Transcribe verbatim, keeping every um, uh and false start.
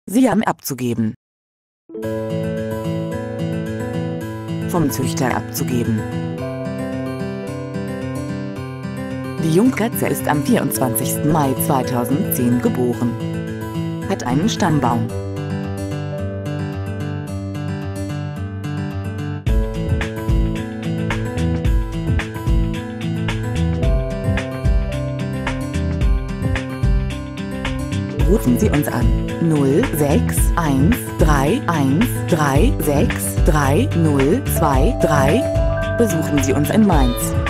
Siam abzugeben. Vom Züchter abzugeben. Die Jungkatze ist am vierundzwanzigsten Mai zweitausendzehn geboren. Hat einen Stammbaum. Rufen Sie uns an null sechs eins drei eins drei sechs drei null zwei drei. Besuchen Sie uns in Mainz.